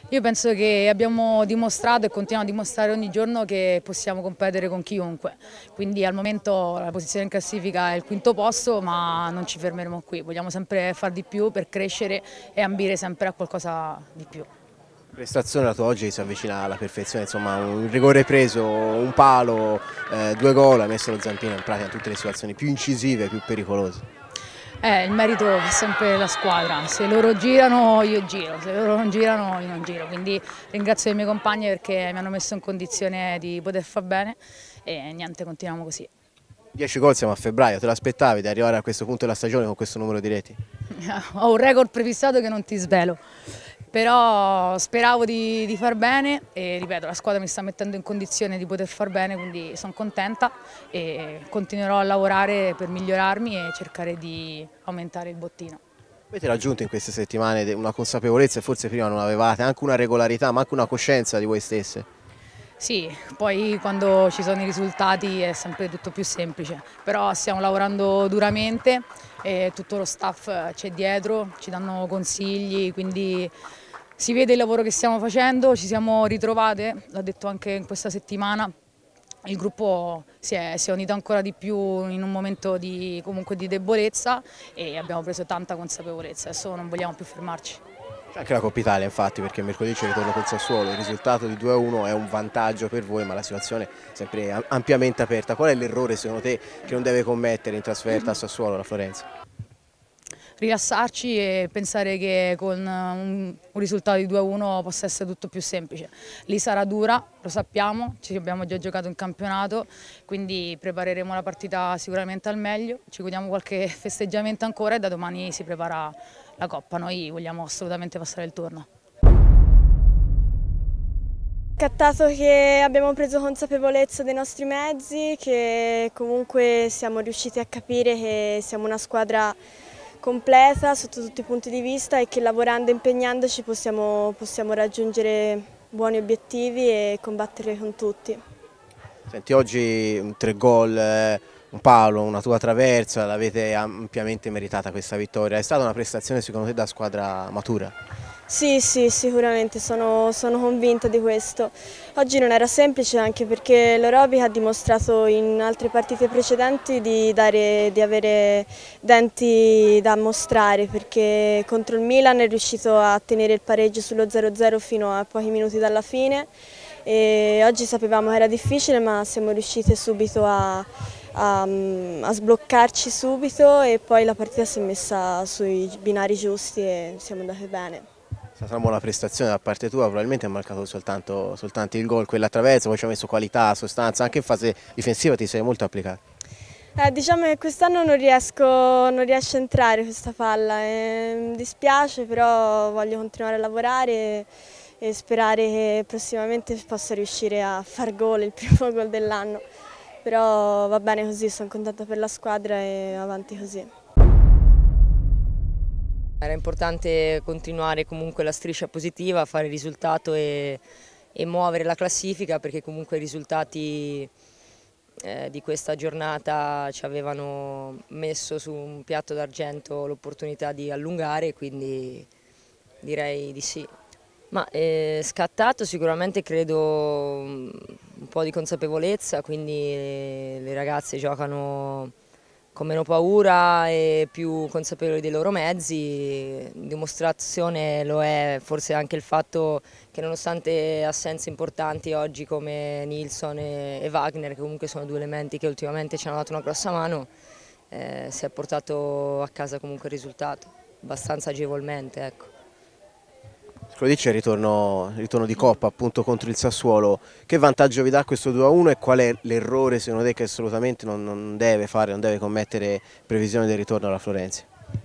Io penso che abbiamo dimostrato e continuiamo a dimostrare ogni giorno che possiamo competere con chiunque, quindi al momento la posizione in classifica è il quinto posto, ma non ci fermeremo qui, vogliamo sempre far di più per crescere e ambire sempre a qualcosa di più. Prestazione la tua oggi si avvicina alla perfezione, insomma un rigore preso, un palo, due gol, ha messo lo zampino in pratica in tutte le situazioni più incisive, più pericolose. Il merito è sempre la squadra, se loro girano io giro, se loro non girano io non giro, quindi ringrazio i miei compagni perché mi hanno messo in condizione di poter far bene e niente, continuiamo così. 10 gol, siamo a febbraio, te l'aspettavi di arrivare a questo punto della stagione con questo numero di reti? Ho un record prefissato che non ti svelo, però speravo di far bene e ripeto, la squadra mi sta mettendo in condizione di poter far bene, quindi sono contenta e continuerò a lavorare per migliorarmi e cercare di aumentare il bottino. Avete raggiunto in queste settimane una consapevolezza e forse prima non avevate, anche una regolarità, ma anche una coscienza di voi stesse? Sì, poi quando ci sono i risultati è sempre tutto più semplice, però stiamo lavorando duramente e tutto lo staff c'è dietro, ci danno consigli, quindi si vede il lavoro che stiamo facendo, ci siamo ritrovate, l'ho detto anche in questa settimana, il gruppo si è unito ancora di più in un momento comunque di debolezza e abbiamo preso tanta consapevolezza, adesso non vogliamo più fermarci. C'è anche la Coppa Italia infatti, perché mercoledì c'è il ritorno col Sassuolo, il risultato di 2-1 è un vantaggio per voi, ma la situazione è sempre ampiamente aperta. Qual è l'errore secondo te che non deve commettere in trasferta a Sassuolo la Florenza? Rilassarci e pensare che con un risultato di 2-1 possa essere tutto più semplice. Lì sarà dura, lo sappiamo, ci abbiamo già giocato in campionato, quindi prepareremo la partita sicuramente al meglio, ci godiamo qualche festeggiamento ancora e da domani si prepara la Coppa, noi vogliamo assolutamente passare il turno. Scattato che abbiamo preso consapevolezza dei nostri mezzi, che comunque siamo riusciti a capire che siamo una squadra completa sotto tutti i punti di vista e che lavorando e impegnandoci possiamo raggiungere buoni obiettivi e combattere con tutti. Senti, oggi 3 gol, un palo, una tua traversa, l'avete ampiamente meritata questa vittoria. È stata una prestazione secondo te da squadra matura? Sì, sì, sicuramente sono convinta di questo. Oggi non era semplice anche perché l'Eurobica ha dimostrato in altre partite precedenti di avere denti da mostrare perché contro il Milan è riuscito a tenere il pareggio sullo 0-0 fino a pochi minuti dalla fine e oggi sapevamo che era difficile ma siamo riusciti subito a sbloccarci subito e poi la partita si è messa sui binari giusti e siamo andate bene. È stata una buona prestazione da parte tua, probabilmente ha marcato soltanto il gol, quella attraverso, poi ci ha messo qualità, sostanza, anche in fase difensiva ti sei molto applicato. Diciamo che quest'anno non riesce a entrare questa palla, mi dispiace però voglio continuare a lavorare e sperare che prossimamente possa riuscire a far gol, il primo gol dell'anno, però va bene così, sono contenta per la squadra e avanti così. Era importante continuare comunque la striscia positiva, fare risultato e muovere la classifica perché comunque i risultati di questa giornata ci avevano messo su un piatto d'argento l'opportunità di allungare, quindi direi di sì. Ma scattato sicuramente credo un po' di consapevolezza, quindi le ragazze giocano con meno paura e più consapevoli dei loro mezzi. Dimostrazione lo è forse anche il fatto che nonostante assenze importanti oggi come Nilsson e Wagner, che comunque sono due elementi che ultimamente ci hanno dato una grossa mano, si è portato a casa comunque il risultato, abbastanza agevolmente, ecco. Quello lì c'è il ritorno di Coppa appunto contro il Sassuolo. Che vantaggio vi dà questo 2-1 e qual è l'errore secondo te che assolutamente non deve fare, non deve commettere previsione del ritorno alla Florenzi?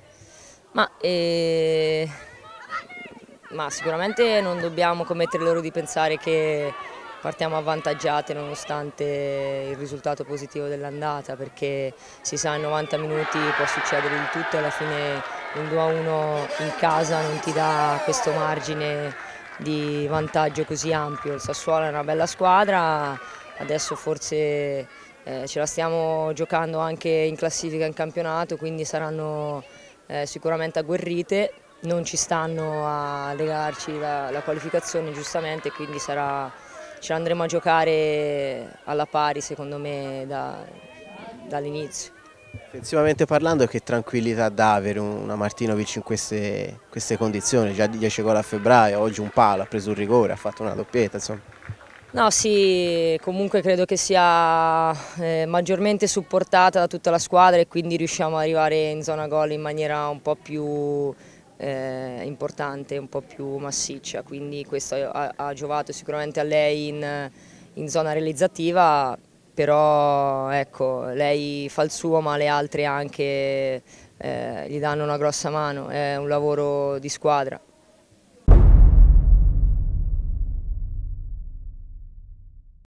Ma sicuramente non dobbiamo commettere l'errore di pensare che partiamo avvantaggiate nonostante il risultato positivo dell'andata, perché si sa in 90 minuti può succedere di tutto e alla fine un 2-1 in casa non ti dà questo margine di vantaggio così ampio. Il Sassuolo è una bella squadra, adesso forse ce la stiamo giocando anche in classifica in campionato, quindi saranno sicuramente agguerrite. non ci stanno a regalarci la qualificazione giustamente, quindi ce l'andremo a giocare alla pari secondo me dall'inizio. Offensivamente parlando, che tranquillità dà avere una Martinovic in queste condizioni? Già 10 gol a febbraio, oggi un palo, ha preso un rigore, ha fatto una doppietta, insomma. No, sì, comunque credo che sia maggiormente supportata da tutta la squadra e quindi riusciamo ad arrivare in zona gol in maniera un po' più importante, un po' più massiccia, quindi questo ha giovato sicuramente a lei in zona realizzativa, però ecco, lei fa il suo ma le altre anche gli danno una grossa mano, è un lavoro di squadra.